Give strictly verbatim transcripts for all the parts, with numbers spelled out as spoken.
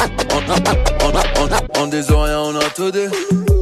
On des oreilles, on a tout dit.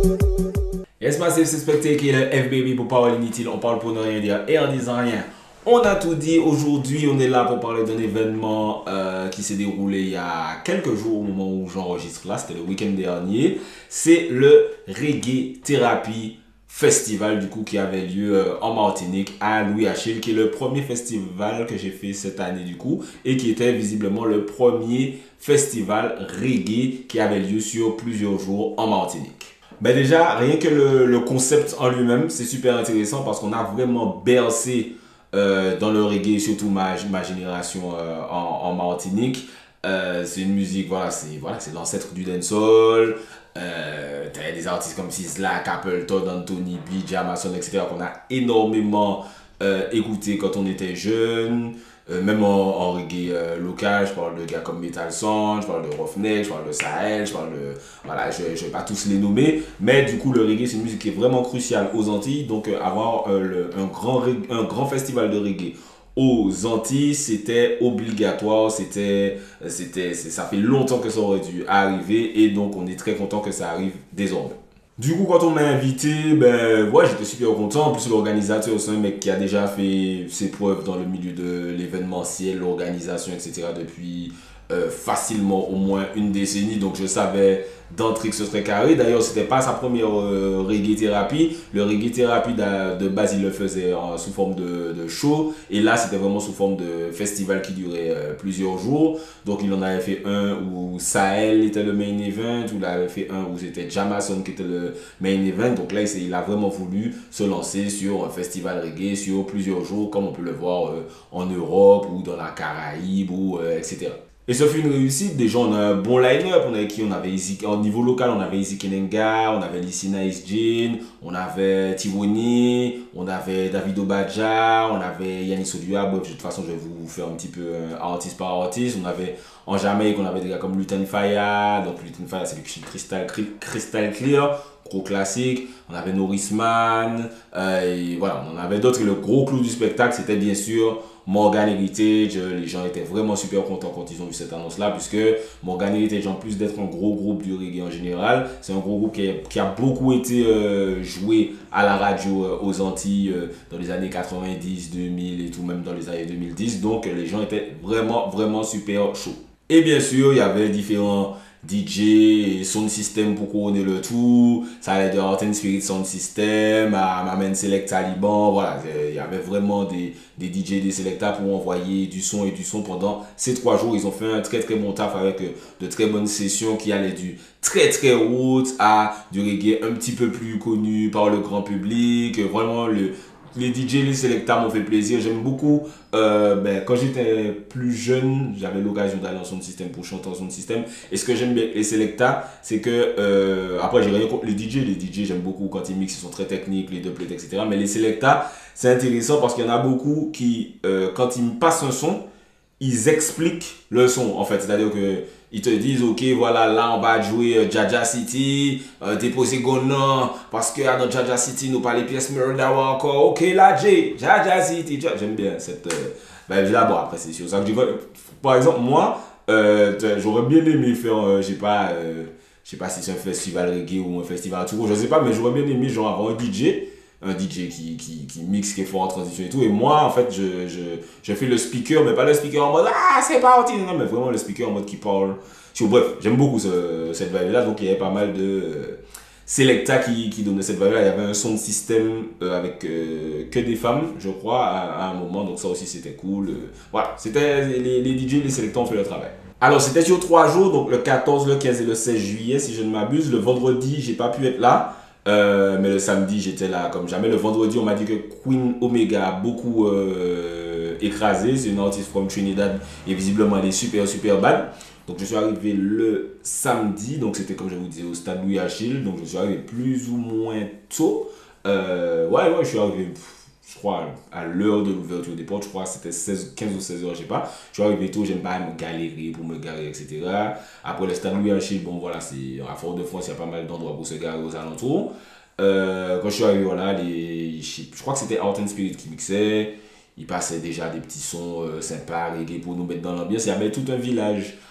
Yes, Massive Suspecté qui est le F B B pour parole inutile. On parle pour ne rien dire et en disant rien. On a tout dit. Aujourd'hui, on est là pour parler d'un événement euh, qui s'est déroulé il y a quelques jours au moment où j'enregistre là. C'était le week-end dernier. C'est le Reggae Therapy Festival du coup qui avait lieu euh, en Martinique à Louis Achille, qui est le premier festival que j'ai fait cette année du coup et qui était visiblement le premier festival reggae qui avait lieu sur plusieurs jours en Martinique. Ben déjà, rien que le, le concept en lui-même, c'est super intéressant parce qu'on a vraiment bercé euh, dans le reggae, surtout ma, ma génération euh, en, en Martinique. Euh, c'est une musique, voilà, c'est voilà, c'est l'ancêtre du dancehall. Euh, T'as des artistes comme Sizzla, Capleton, Anthony B, Jamason, et cetera qu'on a énormément euh, écouté quand on était jeune. Euh, même en, en reggae euh, local, je parle de gars comme Metal Son, je parle de Roughneck, je parle de Sahel, je parle de... Voilà, je ne vais pas tous les nommer, mais du coup le reggae c'est une musique qui est vraiment cruciale aux Antilles, donc euh, avoir euh, le, un, grand, un grand festival de reggae aux Antilles, c'était obligatoire, c'était, c'était, ça fait longtemps que ça aurait dû arriver, et donc on est très content que ça arrive désormais. Du coup, quand on m'a invité, ben ouais, j'étais super content. En plus, l'organisateur, c'est un mec qui a déjà fait ses preuves dans le milieu de l'événementiel, l'organisation, et cetera depuis euh, facilement au moins une décennie. Donc, je savais d'entrée que ce serait carré. D'ailleurs, c'était pas sa première euh, reggae thérapie. Le reggae thérapie de, de base, il le faisait euh, sous forme de, de show. Et là, c'était vraiment sous forme de festival qui durait euh, plusieurs jours. Donc, il en avait fait un où Sahel était le main event. Où il avait fait un où c'était Jamason qui était le main event. Donc là, il a vraiment voulu se lancer sur un festival reggae sur plusieurs jours, comme on peut le voir euh, en Europe ou dans la Caraïbe, ou, euh, et cetera. Et ça fait une réussite. Déjà, on a un bon line-up. On avait qui? On avait Easy, au niveau local, on avait Easy Kenenga, on avait Lissy Nice Jean, on avait Tivoni, on avait David Obadja, on avait Yannis Odua. Bref, de toute façon, je vais vous faire un petit peu euh, artiste par artiste. On avait en Jamaïque, on avait des gars comme Lutan Faya. Donc, Lutan Faya, c'est le Crystal, Crystal Clear, gros classique. On avait Norrisman. Euh, et voilà, on en avait d'autres. Et le gros clou du spectacle, c'était bien sûr Morgan Heritage. Les gens étaient vraiment super contents quand ils ont vu cette annonce-là, puisque Morgan Heritage, en plus d'être un gros groupe du reggae en général, c'est un gros groupe qui a, qui a beaucoup été euh, joué à la radio euh, aux Antilles euh, dans les années quatre-vingt-dix, deux mille et tout, même dans les années deux mille dix. Donc, les gens étaient vraiment, vraiment super chauds. Et bien sûr, il y avait différents D J et sound system pour couronner le tout. Ça allait de Art and Spirit Sound System à Mamen Select Taliban. Voilà, il y avait vraiment des, des D J et des selectors pour envoyer du son et du son pendant ces trois jours. Ils ont fait un très très bon taf avec de très bonnes sessions qui allaient du très très route à du reggae un petit peu plus connu par le grand public. Vraiment, le les D J, les selectors m'ont fait plaisir. J'aime beaucoup. Euh, ben, quand j'étais plus jeune, j'avais l'occasion d'aller en sound system pour chanter en sound system. Et ce que j'aime bien les selectors, c'est que euh, après j'ai rien contre les D J. Les D J, j'aime beaucoup quand ils mixent, ils sont très techniques, les doublets, et cetera. Mais les selectors, c'est intéressant parce qu'il y en a beaucoup qui, euh, quand ils me passent un son, ils expliquent le son en fait. C'est-à-dire que ils te disent, ok, voilà, là, on va jouer euh, Jaja City, euh, déposer Gonan, parce que dans Jaja City, nous parlons les pièces Murder encore. Ok, là, J, Jaja City. J'aime bien cette. Euh, ben, là, bon, après, c'est sûr. Ça que je par exemple, moi, euh, j'aurais bien aimé faire, euh, je sais pas, euh, je sais pas si c'est un festival reggae ou un festival tout, je sais pas, mais j'aurais bien aimé, genre, avoir un D J. Un D J qui, qui, qui mixe, qui est fort en transition et tout. Et moi, en fait, je, je, je fais le speaker, mais pas le speaker en mode ah, c'est parti. Non, mais vraiment le speaker en mode qui parle. Bref, j'aime beaucoup ce, cette vibe-là. Donc, il y avait pas mal de euh, selecta qui, qui donnaient cette vibe-là. Il y avait un son de système euh, avec euh, que des femmes, je crois, à, à un moment. Donc, ça aussi, c'était cool. Euh, voilà, c'était les, les D J, les selecta ont fait le travail. Alors, c'était sur trois jours, donc le quatorze, le quinze et le seize juillet, si je ne m'abuse. Le vendredi, j'ai pas pu être là. Euh, mais le samedi, j'étais là comme jamais. Le vendredi, on m'a dit que Queen Omega a beaucoup euh, écrasé. C'est une artiste from Trinidad et visiblement elle est super super bad. Donc je suis arrivé le samedi. Donc c'était comme je vous disais au stade Louis Achille. Donc je suis arrivé plus ou moins tôt. Euh, ouais, ouais, je suis arrivé, je crois, à l'heure de l'ouverture des portes. Je crois que c'était quinze ou seize heures, je sais pas. Je suis arrivé tôt, j'aime pas me galérer pour me garer, et cetera. Après le stade Louis Achille, bon voilà, c'est à Fort-de-France, il y a pas mal d'endroits pour se garer aux alentours. Euh, quand je suis arrivé, voilà, les, je crois que c'était Art and Spirit qui mixait. Il passait déjà des petits sons euh, sympas, reggae pour nous mettre dans l'ambiance. Il y avait tout un village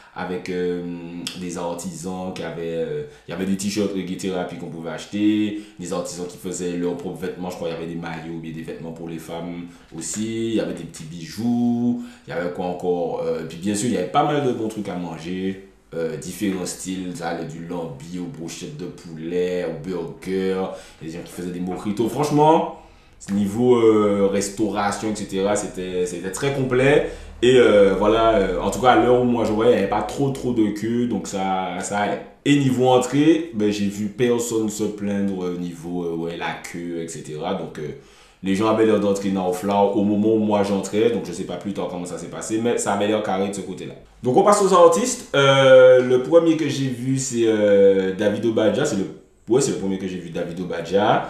avec euh, des artisans qui avaient, euh, il y avait des t-shirts Reggae Therapy qu'on pouvait acheter, des artisans qui faisaient leurs propres vêtements, je crois qu'il y avait des maillots ou bien des vêtements pour les femmes aussi, il y avait des petits bijoux, il y avait quoi encore, euh, puis bien sûr il y avait pas mal de bons trucs à manger. Euh, différents styles, ça allait du lambi aux brochettes de poulet, au burger, il y a des gens qui faisaient des mojitos. Franchement, niveau euh, restauration, et cetera, c'était très complet. Et euh, voilà, euh, en tout cas, à l'heure où moi je voyais, il n'y avait pas trop trop de queue, donc ça, ça allait. Et niveau entrée, ben, j'ai vu personne se plaindre au niveau euh, ouais, la queue, et cetera. Donc, euh, les gens avaient l'air d'entrer dans le flower au moment où moi j'entrais, donc je ne sais pas plus tard comment ça s'est passé, mais ça avait l'air carré de ce côté-là. Donc on passe aux artistes. Euh, le premier que j'ai vu, c'est euh, Davido Badja. C'est le, ouais, c'est le premier que j'ai vu, Davido Badja.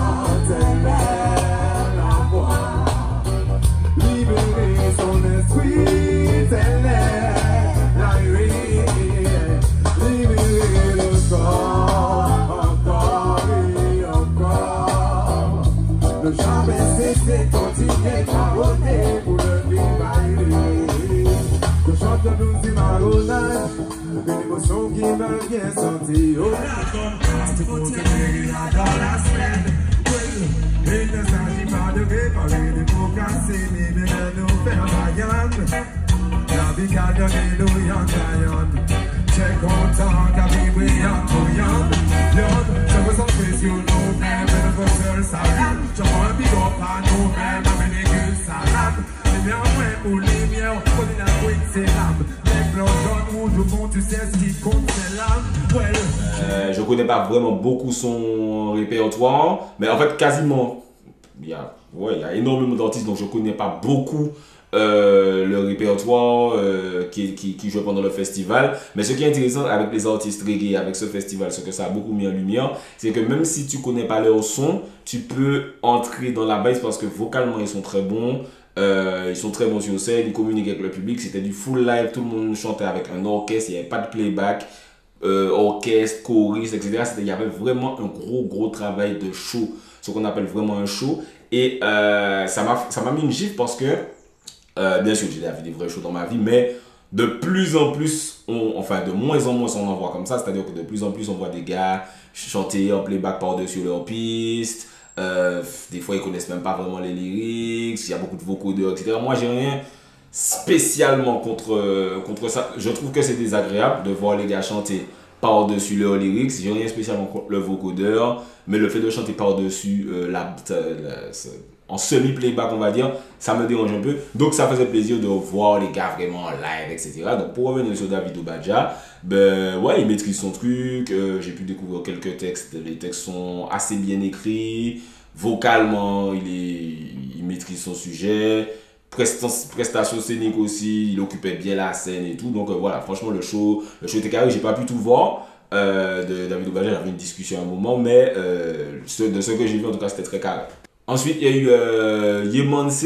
Une émotion qui m'a bien senti. Oh, c'est pour te guérir dans la semaine. Il ne s'agit pas de réparer des mots cassés, mais bien de nous faire vaillant. La vie qu'a donné nous y'en gagnant. J'ai content qu'à vivre y'en touillant. L'autre, je me sens précieux nous-mêmes, et notre seul salut. Je prends un big up à nous-mêmes, avec des gueules salades. Les miens, ouais, pour les miens, on est la quitte, c'est l'âme. Euh, je connais pas vraiment beaucoup son répertoire, mais en fait quasiment, il y a, ouais, il y a énormément d'artistes, donc je connais pas beaucoup euh, le répertoire euh, qui, qui, qui joue pendant le festival. Mais ce qui est intéressant avec les artistes reggae, avec ce festival, ce que ça a beaucoup mis en lumière, c'est que même si tu connais pas leur son, tu peux entrer dans la base parce que vocalement ils sont très bons. Euh, ils sont très bons sur scène, ils communiquent avec le public, c'était du full live, tout le monde chantait avec un orchestre, il n'y avait pas de playback, euh, orchestre, choriste, et cetera. Il y avait vraiment un gros gros travail de show, ce qu'on appelle vraiment un show. Et euh, ça m'a mis une gifle parce que, euh, bien sûr j'ai vu des vrais shows dans ma vie, mais de plus en plus, on, enfin de moins en moins on en voit comme ça, c'est à dire que de plus en plus on voit des gars chanter en playback par-dessus leur piste. Euh, des fois ils connaissent même pas vraiment les lyrics, il y a beaucoup de vocodeurs, et cetera. Moi j'ai rien spécialement contre, contre ça. Je trouve que c'est désagréable de voir les gars chanter par-dessus leurs lyrics. J'ai rien spécialement contre le vocodeur, mais le fait de chanter par-dessus euh, la, la, la, en semi-playback on va dire, ça me dérange un peu. Donc ça faisait plaisir de voir les gars vraiment en live, et cetera. Donc pour revenir sur Davido Badja, ben ouais, il maîtrise son truc. Euh, j'ai pu découvrir quelques textes. Les textes sont assez bien écrits. Vocalement, il, est, il maîtrise son sujet. Prestation scénique aussi, il occupait bien la scène et tout. Donc euh, voilà, franchement, le show, le show était carré. J'ai pas pu tout voir euh, de Davido Badja. J'avais une discussion à un moment, mais euh, ce, de ce que j'ai vu, en tout cas, c'était très carré. Ensuite, il y a eu euh, Yemanse.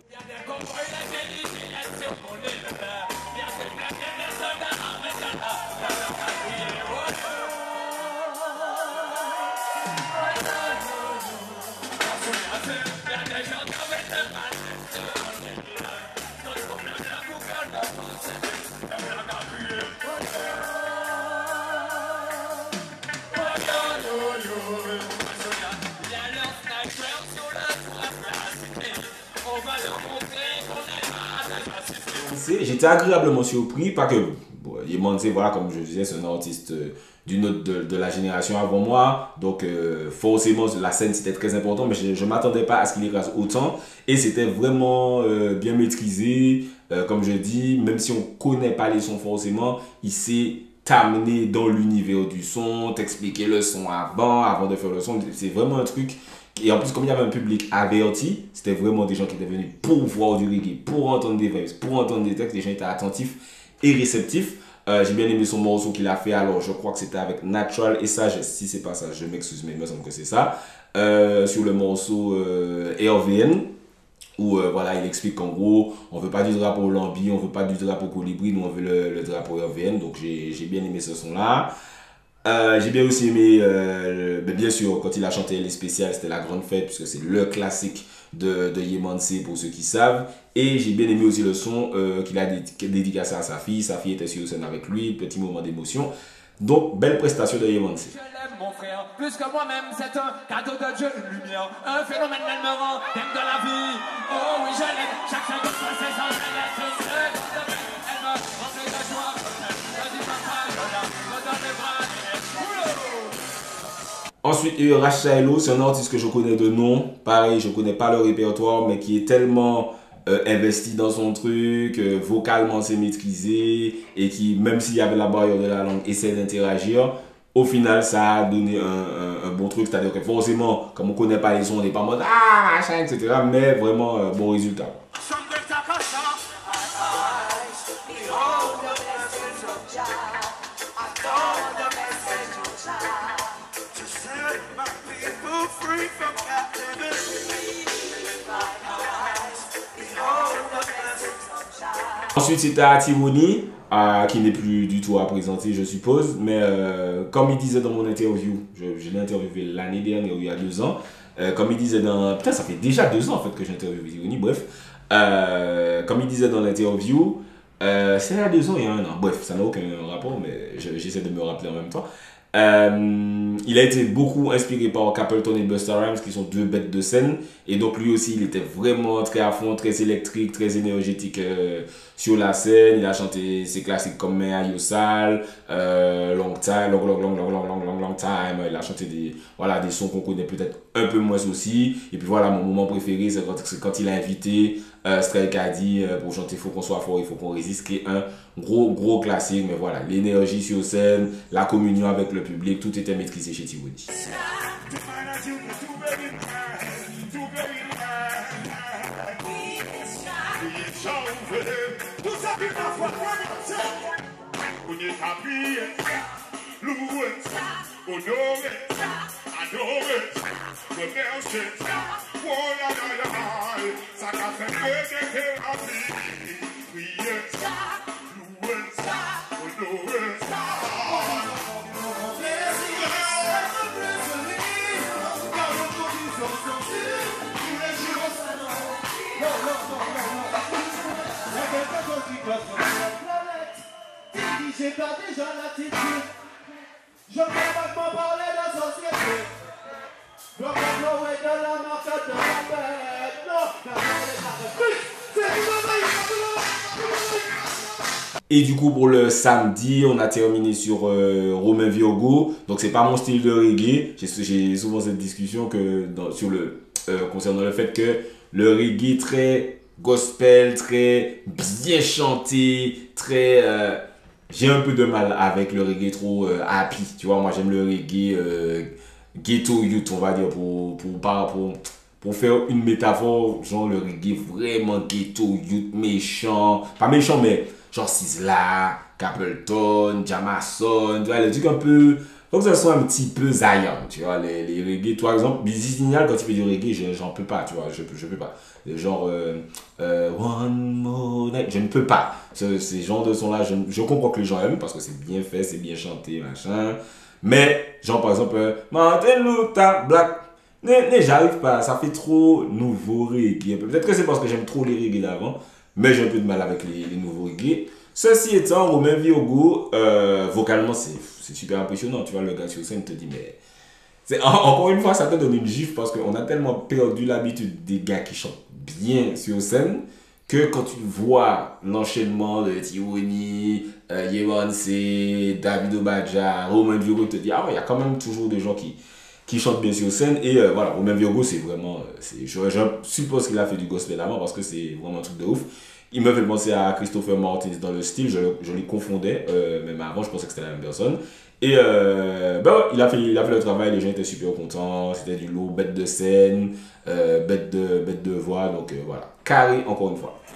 J'étais agréablement surpris, pas que bon, Yemanse, voilà, comme je disais, c'est un artiste euh, d'une autre de, de la génération avant moi, donc euh, forcément la scène c'était très important, mais je ne m'attendais pas à ce qu'il écrase autant, et c'était vraiment euh, bien maîtrisé, euh, comme je dis, même si on ne connaît pas les sons forcément, il sait t'amener dans l'univers du son, t'expliquer le son avant, avant de faire le son, c'est vraiment un truc. Et en plus, comme il y avait un public averti, c'était vraiment des gens qui étaient venus pour voir du reggae, pour entendre des vibes, pour entendre des textes. Les gens étaient attentifs et réceptifs. Euh, J'ai bien aimé son morceau qu'il a fait. Alors, je crois que c'était avec Natural. Et ça, je, si c'est pas ça, je m'excuse, mais il me semble que c'est ça. Euh, sur le morceau euh, R V N, où euh, voilà, il explique qu'en gros, on veut pas du drapeau Lambi, on veut pas du drapeau Colibri, nous on veut le, le drapeau R V N. Donc, j'ai bien aimé ce son-là. Euh, j'ai bien aussi aimé, euh, le, bien sûr, quand il a chanté Les Spéciales, c'était la grande fête, puisque c'est le classique de, de Yemanse pour ceux qui savent. Et j'ai bien aimé aussi le son euh, qu'il a dédicacé à sa fille. Sa fille était sur scène avec lui, petit moment d'émotion. Donc, belle prestation de Yemanse. Je l'aime mon frère, plus que moi-même, c'est un cadeau de Dieu, une lumière, un phénomène, elle me rend thème de la vie. Oh oui, je l'aime, chaque seconde passée sans elle est une seconde, elle me remplit de joie. Je dis papa, je la redonne les bras. Ensuite, il y a Racha Hello, c'est un artiste que je connais de nom. Pareil, je connais pas le répertoire, mais qui est tellement euh, investi dans son truc, euh, vocalement c'est maîtrisé, et qui, même s'il y avait la barrière de la langue, essaie d'interagir. Au final, ça a donné un, un, un bon truc. C'est-à-dire que forcément, comme on connaît pas les sons, on n'est pas en mode ah, machin, et cetera. Mais vraiment, euh, bon résultat. Ensuite, c'était Atironi, euh, qui n'est plus du tout à présenter, je suppose. Mais euh, comme il disait dans mon interview, je, je l'ai interviewé l'année dernière, il y a deux ans. Euh, comme il disait dans... Putain, ça fait déjà deux ans en fait que j'ai interviewé Atironi, bref. Euh, comme il disait dans l'interview, euh, c'est il y a deux ans, il y a un an. Bref, ça n'a aucun rapport, mais j'essaie de me rappeler en même temps. Euh, il a été beaucoup inspiré par Capleton et Busta Rhymes, qui sont deux bêtes de scène, et donc lui aussi il était vraiment très à fond, très électrique, très énergétique euh, sur la scène. Il a chanté ses classiques comme Mea Yosal, euh, Long Time, long, long, long, long, long, long, long, long Time. Il a chanté des, voilà, des sons qu'on connaît peut-être un peu moins aussi. Et puis voilà, mon moment préféré c'est quand, quand il a invité euh, Stray Caddy euh, pour chanter Faut qu'on soit fort, il faut qu'on résiste, qui est un gros gros classique. Mais voilà, l'énergie sur scène, la communion avec le public, tout était maîtrisé chez Tironi. J'ai pas déjà l'attitude. Je peux pas m'en parler de société. Je peux pas jouer de la marque de la bête. Non, et du coup, pour le samedi, on a terminé sur euh, Romain Virgo. Donc, c'est pas mon style de reggae. J'ai souvent cette discussion que dans, sur le, euh, concernant le fait que le reggae très gospel, très bien chanté, très... Euh, j'ai un peu de mal avec le reggae trop euh, happy, tu vois. Moi, j'aime le reggae euh, ghetto youth, on va dire, pour, pour, pour, pour, pour faire une métaphore, genre le reggae vraiment ghetto youth, méchant. Pas méchant, mais genre Sizzla, Capleton, Jamason, tu vois, le truc un peu... Faut que ça soit un petit peu Zion, tu vois, les, les reggae. Par exemple, Busy Signal, quand il fait du reggae, j'en peux pas, tu vois, je, je peux pas. Genre, euh, euh, One More Night, je ne peux pas. Ce, ces genres de sons-là, je, je comprends que les gens aiment parce que c'est bien fait, c'est bien chanté, machin. Mais, genre, par exemple, euh, Martin Luther Black, j'arrive pas, ça fait trop nouveau reggae. Peut-être que c'est parce que j'aime trop les reggae d'avant, mais j'ai un peu de mal avec les, les nouveaux reggae. Ceci étant, Romain Virgo, euh, vocalement, c'est super impressionnant. Tu vois, le gars sur scène te dit, mais... Encore une fois, ça te donne une gifle parce qu'on a tellement perdu l'habitude des gars qui chantent bien sur scène que quand tu vois l'enchaînement de Tironi, euh, Yemanse, David Obadja, Romain Virgo, te dit, ah ouais, il y a quand même toujours des gens qui, qui chantent bien sur scène. Et euh, voilà, Romain Virgo, c'est vraiment... Je, je suppose qu'il a fait du gospel avant parce que c'est vraiment un truc de ouf. Il me fait penser à Christopher Martin dans le style, je, je les confondais, euh, même avant je pensais que c'était la même personne. Et euh, ben ouais, il a, fait, il a fait le travail, les gens étaient super contents, c'était du lourd, bête de scène, euh, bête, de, bête de voix, donc euh, voilà, carré encore une fois.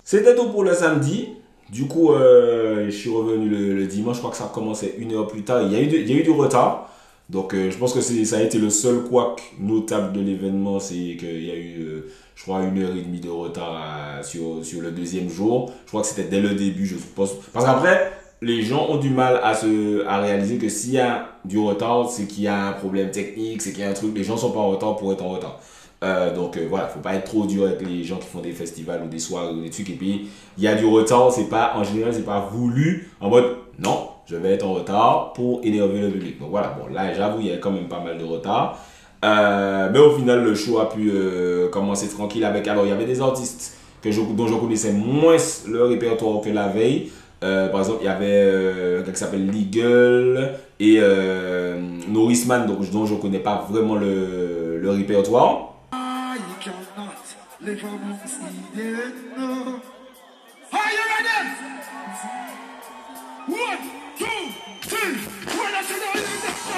C'était tout pour le samedi. Du coup, euh, je suis revenu le, le dimanche. Je crois que ça a commencé une heure plus tard. Il y a eu, de, il y a eu du retard. Donc, euh, je pense que ça a été le seul couac notable de l'événement. C'est qu'il y a eu, euh, je crois, une heure et demie de retard à, sur, sur le deuxième jour. Je crois que c'était dès le début, je suppose. Parce qu'après, les gens ont du mal à, se, à réaliser que s'il y a du retard, c'est qu'il y a un problème technique, c'est qu'il y a un truc. Les gens ne sont pas en retard pour être en retard. Euh, donc euh, voilà, faut pas être trop dur avec les gens qui font des festivals ou des soirées ou des trucs. Et puis il y a du retard, c'est pas, en général, c'est pas voulu en mode non, je vais être en retard pour énerver le public. Donc voilà, bon là j'avoue, il y a quand même pas mal de retard. Euh, mais au final, le show a pu euh, commencer tranquille avec. Alors il y avait des artistes que je, dont je connaissais moins le répertoire que la veille. Euh, par exemple, il y avait euh, quelqu'un qui s'appelle Legal et euh, Norrisman, donc, dont je ne connais pas vraiment le, le répertoire. Live amongst Eden, no. Are you ready? One, two, three. When I say that,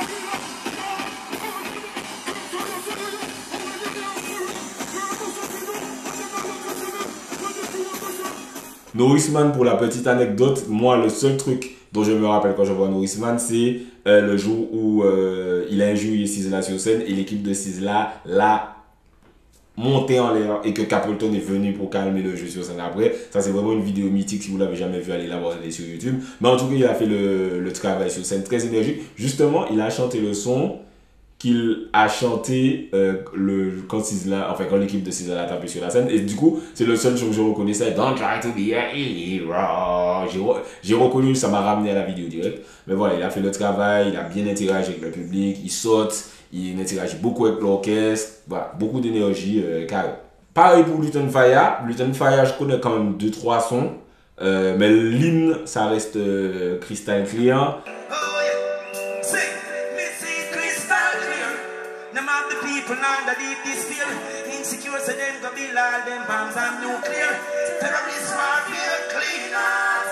Norrisman, pour la petite anecdote, moi le seul truc dont je me rappelle quand je vois Norrisman, c'est euh, le jour où euh, il a injurié Sizzla sur scène et l'équipe de Sizzla l'a monté en l'air et que Capleton est venu pour calmer le jeu sur scène après. Ça, c'est vraiment une vidéo mythique. Si vous l'avez jamais vu, allez la voir sur YouTube. Mais en tout cas, il a fait le, le travail sur scène très énergique. Justement, il a chanté le son qu'il a chanté euh, le, quand Sizzla, enfin quand l'équipe de Sizzla a tapé sur la scène. Et du coup, c'est le seul son que je reconnaissais. Don't try to be a hero. J'ai reconnu, ça m'a ramené à la vidéo direct. Mais voilà, il a fait le travail, il a bien interagi avec le public, il saute. Il interagit beaucoup avec l'orchestre, voilà, beaucoup d'énergie euh, carré. Pareil pour Lutan Fyah. Lutan Fyah, je connais quand même deux trois sons, euh, mais l'hymne, ça reste euh, crystal clear. Oh yeah, sing, missy crystal clear. None of the people under deep despair. Insecure, so them go build all them bombs and nuclear. Terrorists want real clean out.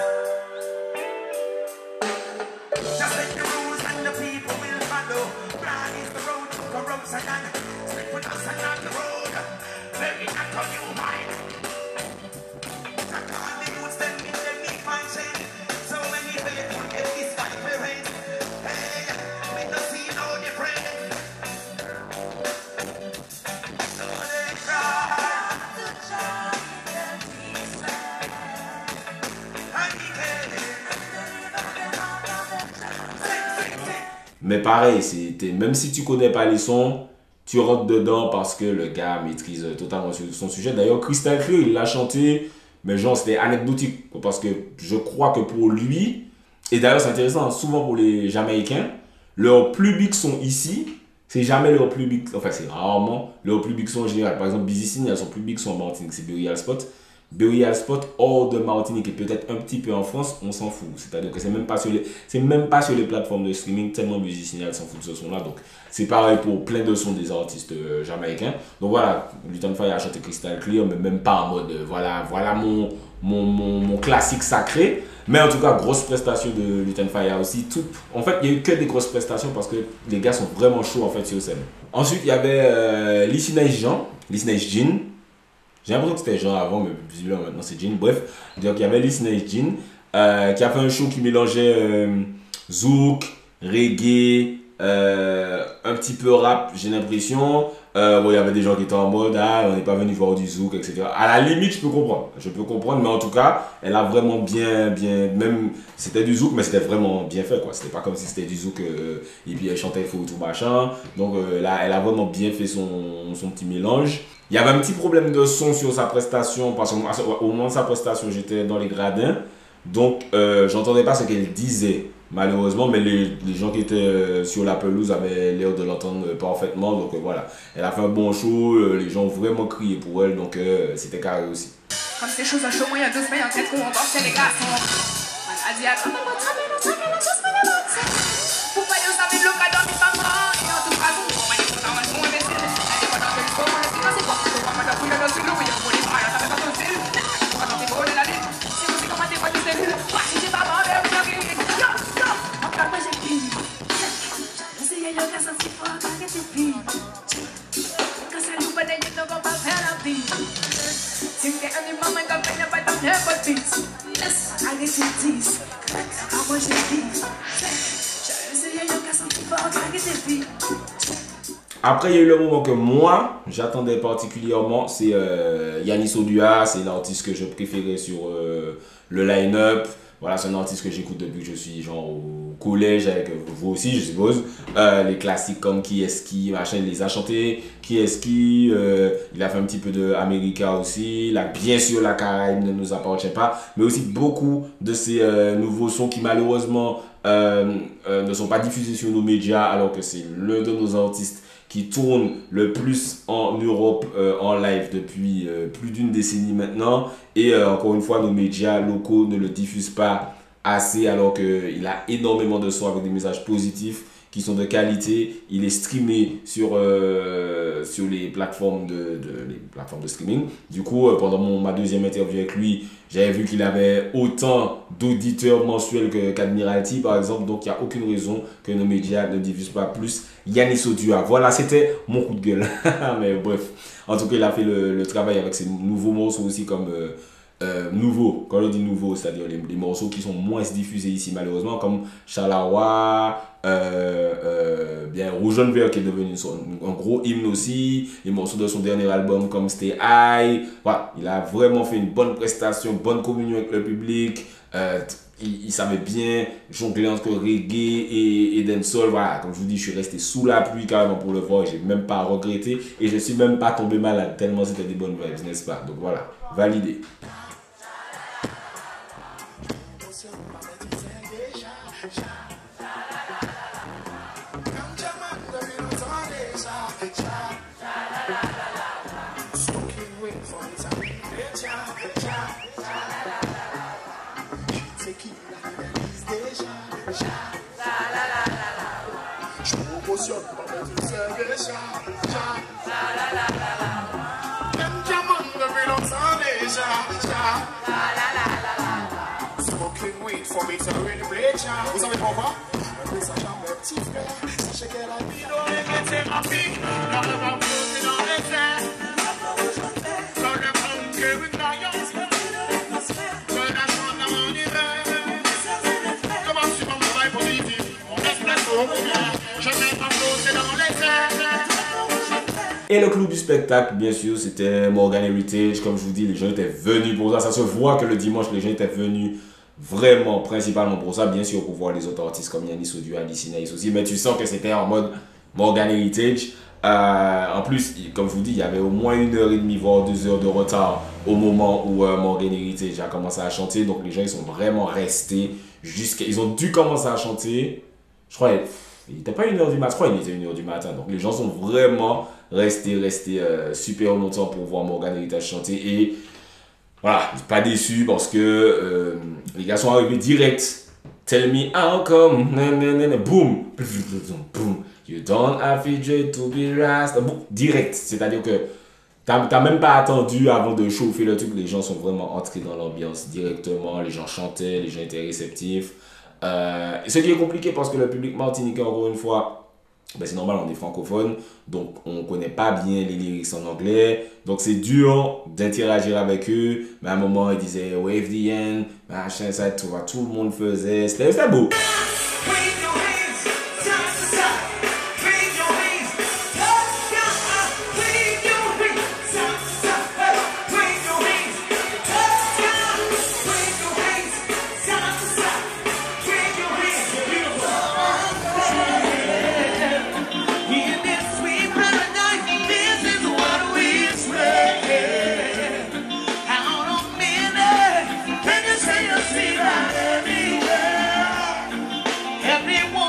Just let the rules and the people will follow. Broad is the road to corruption and slip with us and not the road. Very not on your mind. That all the youths them in them need find shame. So many people get this guy parent. Hey, we don't see no different. So they cry to try and peace and he can't. Mais pareil, c'était même si tu connais pas les sons, tu rentres dedans parce que le gars maîtrise totalement son sujet. D'ailleurs, Crystal Clear, il l'a chanté, mais genre c'était anecdotique parce que je crois que pour lui, et d'ailleurs c'est intéressant, souvent pour les Jamaïcains, leurs plus big sons ici, c'est jamais leurs plus big, enfin c'est rarement leurs plus big sons en général. Par exemple, Busy Signal, son plus big son en Martinique, c'est Burial Spot. Burial Spot hors de Martinique et peut-être un petit peu en France, on s'en fout. C'est-à-dire que c'est même pas sur les, c'est même pas sur les plateformes de streaming, tellement Busy Signal s'en fout de ce son-là. Donc c'est pareil pour plein de sons des artistes euh, jamaïcains. Donc voilà, Lutan Fyah a chanté Crystal Clear, mais même pas en mode euh, voilà, voilà mon, mon, mon, mon classique sacré. Mais en tout cas, grosse prestation de Lutan Fyah aussi. Tout, en fait, il n'y a eu que des grosses prestations parce que les gars sont vraiment chauds en fait sur scène. Ensuite, il y avait euh, Lisinais Jean, Lisinais Jean. J'ai l'impression que c'était Jean avant, mais visiblement maintenant c'est Jean. Bref, donc il y avait Lisinais Jean euh, qui a fait un show qui mélangeait euh, zouk, reggae, euh, un petit peu rap, j'ai l'impression. Euh, bon, il y avait des gens qui étaient en mode ah, on n'est pas venu voir du zouk, et cetera. À la limite, je peux comprendre. Je peux comprendre, mais en tout cas, elle a vraiment bien, bien, même c'était du zouk, mais c'était vraiment bien fait, quoi. C'était pas comme si c'était du zouk euh, et puis elle chantait faux tout machin. Donc euh, là, elle a vraiment bien fait son, son petit mélange. Il y avait un petit problème de son sur sa prestation, parce qu'au moment de sa prestation, j'étais dans les gradins. Donc, euh, j'entendais pas ce qu'elle disait, malheureusement, mais les, les gens qui étaient euh, sur la pelouse avaient l'air de l'entendre euh, parfaitement. Donc, euh, voilà. Elle a fait un bon show, euh, les gens ont vraiment crié pour elle, donc euh, c'était carré aussi. Comme ces choses à chaud, moi, il y a deux semaines, en tête qu'on remportait les garçons. On a dit à tout le monde, pourquoi vous savez le cas dans mes parents? Et en tout cas, vous, on va dire qu'on a un bon imbécile. Elle est pas dans le sport, on est c'est quoi? On va pas dans le dans le oui, on va les faire, ça va pas ton style. On va tenter pour la ligne. Si vous dites comment t'es pas du style, si j'ai pas mangé, vous avez eu. Yo, yo, en cas, moi j'ai fini. Essayez le cas sans s'y faire, quand c'est fini. Quand ça nous va d'ailleurs, on va faire la vie. Si vous avez un moment, quand vous n'avez pas never beats. Yes, I get to tease. I want you to be. Je sais, il y a un cas qui va organiser. Après, il y a eu le moment que moi, j'attendais particulièrement, c'est euh, Yannis Odua, c'est l'artiste que je préférais sur euh, le line-up. Voilà, c'est un artiste que j'écoute depuis que je suis genre au collège, avec vous aussi, je suppose. Euh, les classiques comme Qui est-ce qui, machin, il les a chantés. Qui est-ce qui, euh, il a fait un petit peu de America aussi. Là, bien sûr, la Caraïbe ne nous appartient pas. Mais aussi beaucoup de ces euh, nouveaux sons qui malheureusement euh, euh, ne sont pas diffusés sur nos médias, alors que c'est l'un de nos artistes qui tourne le plus en Europe euh, en live depuis euh, plus d'une décennie maintenant. Et euh, encore une fois, nos médias locaux ne le diffusent pas assez, alors qu'il a énormément de sons avec des messages positifs qui sont de qualité. Il est streamé sur, euh, sur les, plateformes de, de, les plateformes de streaming. Du coup, euh, pendant mon, ma deuxième interview avec lui, j'avais vu qu'il avait autant d'auditeurs mensuels que qu'Admiralty, par exemple. Donc, il n'y a aucune raison que nos médias ne diffusent pas plus Yannis Odua. Voilà, c'était mon coup de gueule. Mais bref, en tout cas, il a fait le, le travail avec ses nouveaux morceaux aussi, comme euh, euh, nouveaux. Quand on dit nouveaux, c'est-à-dire les, les morceaux qui sont moins diffusés ici, malheureusement, comme Chalawa, euh, euh, bien Rouge Jaune Vert qui est devenu son, un gros hymne aussi, les morceaux de son dernier album comme Stay High. Voilà, il a vraiment fait une bonne prestation, bonne communion avec le public. Euh, il, il savait bien jongler entre reggae et, et dancehall. Voilà, comme je vous dis, je suis resté sous la pluie carrément pour le voir et j'ai même pas regretté et je suis même pas tombé malade tellement c'était des bonnes vibes, n'est-ce pas? Donc voilà, validé. Smoking weed for me to read the bleacher. Vous savez pourquoi? Parce que ça chambre un petit frère. Sachez qu'elle a mis dans les métiers ma fille. Dans le vent flotter dans les airs. Dans le monde que vous croyez. Dans la chambre dans mon hiver. Comment tu m'en travailles positif? On espèce au combien. Je n'ai pas flotter dans les airs. Et le clou du spectacle, bien sûr, c'était Morgan Heritage. Comme je vous dis, les gens étaient venus pour ça. Ça se voit que le dimanche, les gens étaient venus vraiment, principalement pour ça. Bien sûr, pour voir les autres artistes comme Yannis Odua, Alice Naïs aussi. Mais tu sens que c'était en mode Morgan Heritage. Euh, en plus, comme je vous dis, il y avait au moins une heure et demie, voire deux heures de retard au moment où euh, Morgan Heritage a commencé à chanter. Donc les gens, ils sont vraiment restés jusqu'à... Ils ont dû commencer à chanter, je crois, il n'était pas une heure du matin, je crois qu'il était une heure du matin. Donc les gens sont vraiment restés, restés euh, super longtemps pour voir Morgan Heritage chanter. Et voilà, pas déçu parce que euh, les gars sont arrivés direct. Tell me how come, boom, boom. You don't have to be rasta. Direct, c'est-à-dire que t'as même pas attendu avant de chauffer le truc. Les gens sont vraiment entrés dans l'ambiance directement. Les gens chantaient, les gens étaient réceptifs. Euh, ce qui est compliqué parce que le public martiniquais, encore une fois, ben c'est normal, on est francophone, donc on connaît pas bien les lyrics en anglais. Donc c'est dur d'interagir avec eux. Mais à un moment, ils disaient wave the end, machin, ça, tout, tout le monde faisait. C'était beau. Everyone